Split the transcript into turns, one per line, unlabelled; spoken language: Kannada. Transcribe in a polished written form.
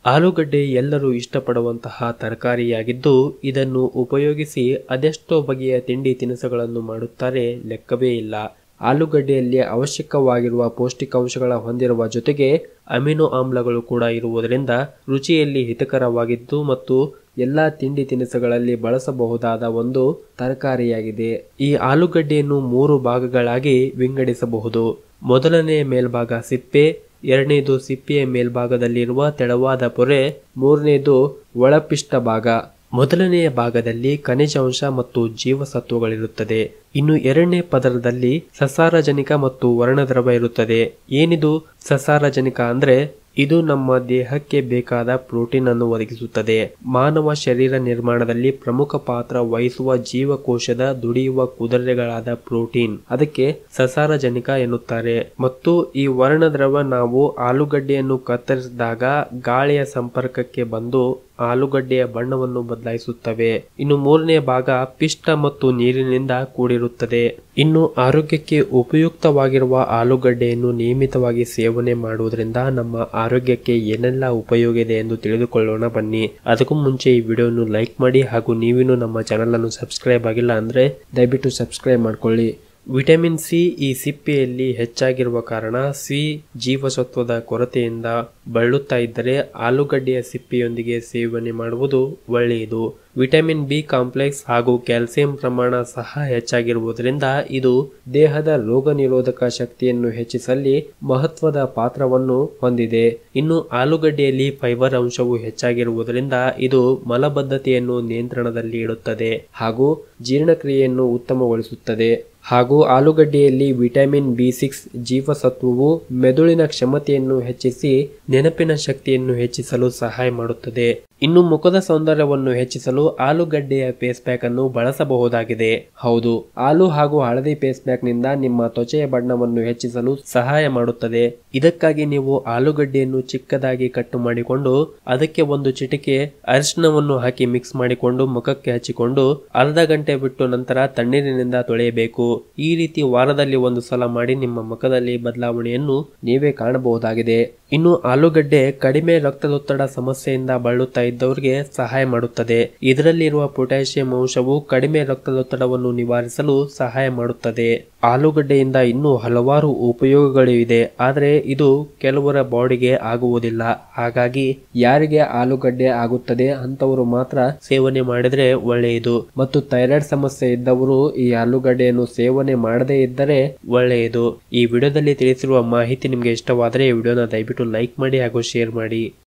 ಆಲೂಗಡ್ಡೆ ಎಲ್ಲರೂ ಇಷ್ಟಪಡುವಂತಹ ತರಕಾರಿಯಾಗಿದ್ದು ಇದನ್ನು ಉಪಯೋಗಿಸಿ ಅದೆಷ್ಟೋ ಬಗೆಯ ತಿಂಡಿ ತಿನಿಸುಗಳನ್ನು ಮಾಡುತ್ತಾರೆ, ಲೆಕ್ಕವೇ ಇಲ್ಲ. ಆಲೂಗಡ್ಡೆಯಲ್ಲಿ ಅವಶ್ಯಕವಾಗಿರುವ ಪೌಷ್ಟಿಕಾಂಶಗಳ ಹೊಂದಿರುವ ಜೊತೆಗೆ ಅಮಿನೋ ಆಮ್ಲಗಳು ಕೂಡ ಇರುವುದರಿಂದ ರುಚಿಯಲ್ಲಿ ಹಿತಕರವಾಗಿದ್ದು ಮತ್ತು ಎಲ್ಲ ತಿಂಡಿ ತಿನಿಸುಗಳಲ್ಲಿ ಬಳಸಬಹುದಾದ ಒಂದು ತರಕಾರಿಯಾಗಿದೆ. ಈ ಆಲೂಗಡ್ಡೆಯನ್ನು 3 ಭಾಗಗಳಾಗಿ ವಿಂಗಡಿಸಬಹುದು. ಮೊದಲನೇ ಮೇಲ್ಭಾಗ ಸಿಪ್ಪೆ, ಎರಡನೇದು ಸಿಪ್ಪೆಯ ಮೇಲ್ಭಾಗದಲ್ಲಿರುವ ತೆಳವಾದ ಪೊರೆ, ಮೂರನೇದು ಒಳಪಿಷ್ಟ ಭಾಗ. ಮೊದಲನೆಯ ಭಾಗದಲ್ಲಿ ಖನಿಜಾಂಶ ಮತ್ತು ಜೀವಸತ್ವಗಳಿರುತ್ತದೆ. ಇನ್ನು ಎರಡನೇ ಪದರದಲ್ಲಿ ಸಸಾರಜನಕ ಮತ್ತು ವರ್ಣದ್ರವ ಇರುತ್ತದೆ. ಏನಿದು ಸಸಾರಜನಕ ಅಂದ್ರೆ ಇದು ನಮ್ಮ ದೇಹಕ್ಕೆ ಬೇಕಾದ ಪ್ರೋಟೀನ್ ಅನ್ನು ಒದಗಿಸುತ್ತದೆ. ಮಾನವ ಶರೀರ ನಿರ್ಮಾಣದಲ್ಲಿ ಪ್ರಮುಖ ಪಾತ್ರ ವಹಿಸುವ ಜೀವಕೋಶದ ದುಡಿಯುವ ಕುದುರೆಗಳಾದ ಪ್ರೋಟೀನ್, ಅದಕ್ಕೆ ಸಸಾರಜನಕ ಎನ್ನುತ್ತಾರೆ. ಮತ್ತು ಈ ವರ್ಣದ್ರವ ನಾವು ಆಲೂಗಡ್ಡೆಯನ್ನು ಕತ್ತರಿಸಿದಾಗ ಗಾಳಿಯ ಸಂಪರ್ಕಕ್ಕೆ ಬಂದು ಆಲೂಗಡ್ಡೆಯ ಬಣ್ಣವನ್ನು ಬದಲಾಯಿಸುತ್ತವೆ. ಇನ್ನು ಮೂರನೇ ಭಾಗ ಪಿಷ್ಟ ಮತ್ತು ನೀರಿನಿಂದ ಕೂಡಿರುತ್ತದೆ. ಇನ್ನು ಆರೋಗ್ಯಕ್ಕೆ ಉಪಯುಕ್ತವಾಗಿರುವ ಆಲೂಗಡ್ಡೆಯನ್ನು ನಿಯಮಿತವಾಗಿ ಸೇವನೆ ಮಾಡುವುದರಿಂದ ನಮ್ಮ ಆರೋಗ್ಯಕ್ಕೆ ಏನೆಲ್ಲ ಉಪಯೋಗ ಇದೆ ಎಂದು ತಿಳಿದುಕೊಳ್ಳೋಣ ಬನ್ನಿ. ಅದಕ್ಕೂ ಮುಂಚೆ ಈ ವಿಡಿಯೋವನ್ನು ಲೈಕ್ ಮಾಡಿ ಹಾಗೂ ನೀವಿನ್ನೂ ನಮ್ಮ ಚಾನಲ್ ಅನ್ನು ಸಬ್ಸ್ಕ್ರೈಬ್ ಆಗಿಲ್ಲ ಅಂದ್ರೆ ದಯವಿಟ್ಟು ಸಬ್ಸ್ಕ್ರೈಬ್ ಮಾಡ್ಕೊಳ್ಳಿ. ವಿಟಮಿನ್ ಸಿ ಈ ಸಿಪ್ಪೆಯಲ್ಲಿ ಹೆಚ್ಚಾಗಿರುವ ಕಾರಣ ಸಿ ಜೀವಸತ್ವದ ಕೊರತೆಯಿಂದ ಬಳಲುತ್ತಾ ಇದ್ದರೆ ಆಲೂಗಡ್ಡೆಯ ಸಿಪ್ಪೆಯೊಂದಿಗೆ ಸೇವನೆ ಮಾಡುವುದು ಒಳ್ಳೆಯದು. ವಿಟಮಿನ್ ಬಿ ಕಾಂಪ್ಲೆಕ್ಸ್ ಹಾಗೂ ಕ್ಯಾಲ್ಸಿಯಂ ಪ್ರಮಾಣ ಸಹ ಹೆಚ್ಚಾಗಿರುವುದರಿಂದ ಇದು ದೇಹದ ರೋಗ ನಿರೋಧಕ ಶಕ್ತಿಯನ್ನು ಹೆಚ್ಚಿಸಲಿ ಮಹತ್ವದ ಪಾತ್ರವನ್ನು ಹೊಂದಿದೆ. ಇನ್ನು ಆಲೂಗಡ್ಡೆಯಲ್ಲಿ ಫೈಬರ್ ಅಂಶವು ಹೆಚ್ಚಾಗಿರುವುದರಿಂದ ಇದು ಮಲಬದ್ಧತೆಯನ್ನು ನಿಯಂತ್ರಣದಲ್ಲಿ ಇಡುತ್ತದೆ ಹಾಗೂ ಜೀರ್ಣಕ್ರಿಯೆಯನ್ನು ಉತ್ತಮಗೊಳಿಸುತ್ತದೆ. ಹಾಗೂ ಆಲೂಗಡ್ಡೆಯಲ್ಲಿ ವಿಟಮಿನ್ ಬಿ6 ಜೀವಸತ್ವವು ಮೆದುಳಿನ ಕ್ಷಮತೆಯನ್ನು ಹೆಚ್ಚಿಸಿ ನೆನಪಿನ ಶಕ್ತಿಯನ್ನು ಹೆಚ್ಚಿಸಲು ಸಹಾಯ ಮಾಡುತ್ತದೆ. ಇನ್ನು ಮುಖದ ಸೌಂದರ್ಯವನ್ನು ಹೆಚ್ಚಿಸಲು ಆಲೂಗಡ್ಡೆಯ ಫೇಸ್ ಪ್ಯಾಕ್ ಅನ್ನು ಬಳಸಬಹುದಾಗಿದೆ. ಹೌದು, ಆಲೂ ಹಾಗೂ ಹಳದಿ ಫೇಸ್ ಪ್ಯಾಕ್ ನಿಂದ ನಿಮ್ಮ ತ್ವಚೆಯ ಬಣ್ಣವನ್ನು ಹೆಚ್ಚಿಸಲು ಸಹಾಯ ಮಾಡುತ್ತದೆ. ಇದಕ್ಕಾಗಿ ನೀವು ಆಲೂಗಡ್ಡೆಯನ್ನು ಚಿಕ್ಕದಾಗಿ ಕಟ್ ಮಾಡಿಕೊಂಡು ಅದಕ್ಕೆ ಒಂದು ಚಿಟಿಕೆ ಅರಿಶಿಣವನ್ನು ಹಾಕಿ ಮಿಕ್ಸ್ ಮಾಡಿಕೊಂಡು ಮುಖಕ್ಕೆ ಹಚ್ಚಿಕೊಂಡು ಅರ್ಧ ಗಂಟೆ ಬಿಟ್ಟು ನಂತರ ತಣ್ಣೀರಿನಿಂದ ತೊಳೆಯಬೇಕು. ಈ ರೀತಿ ವಾರದಲ್ಲಿ ಒಂದು ಸಲ ಮಾಡಿ ನಿಮ್ಮ ಮುಖದಲ್ಲಿ ಬದಲಾವಣೆಯನ್ನು ನೀವೇ ಕಾಣಬಹುದಾಗಿದೆ. ಇನ್ನು ಆಲೂಗಡ್ಡೆ ಕಡಿಮೆ ರಕ್ತದೊತ್ತಡ ಸಮಸ್ಯೆಯಿಂದ ಬಳಲುತ್ತಾ ಇದ್ದವರಿಗೆ ಸಹಾಯ ಮಾಡುತ್ತದೆ. ಇದರಲ್ಲಿರುವ ಪೊಟ್ಯಾಷಿಯಂ ಅಂಶವು ಕಡಿಮೆ ರಕ್ತದೊತ್ತಡವನ್ನು ನಿವಾರಿಸಲು ಸಹಾಯ ಮಾಡುತ್ತದೆ. ಆಲೂಗಡ್ಡೆಯಿಂದ ಇನ್ನೂ ಹಲವಾರು ಉಪಯೋಗಗಳು ಇದೆ, ಆದರೆ ಇದು ಕೆಲವರ ಬಾಡಿಗೆ ಆಗುವುದಿಲ್ಲ. ಹಾಗಾಗಿ ಯಾರಿಗೆ ಆಲೂಗಡ್ಡೆ ಆಗುತ್ತದೆ ಅಂತವರು ಮಾತ್ರ ಸೇವನೆ ಮಾಡಿದ್ರೆ ಒಳ್ಳೆಯದು. ಮತ್ತು ಥೈರಾಯ್ಡ್ ಸಮಸ್ಯೆ ಇದ್ದವರು ಈ ಆಲೂಗಡ್ಡೆಯನ್ನು ಸೇವನೆ ಮಾಡದೇ ಇದ್ದರೆ ಒಳ್ಳೆಯದು. ಈ ವಿಡಿಯೋದಲ್ಲಿ ತಿಳಿಸಿರುವ ಮಾಹಿತಿ ನಿಮಗೆ ಇಷ್ಟವಾದರೆ ಈ ವಿಡಿಯೋನ ದಯವಿಟ್ಟು ಲೈಕ್ ಮಾಡಿ ಹಾಗೂ ಶೇರ್ ಮಾಡಿ.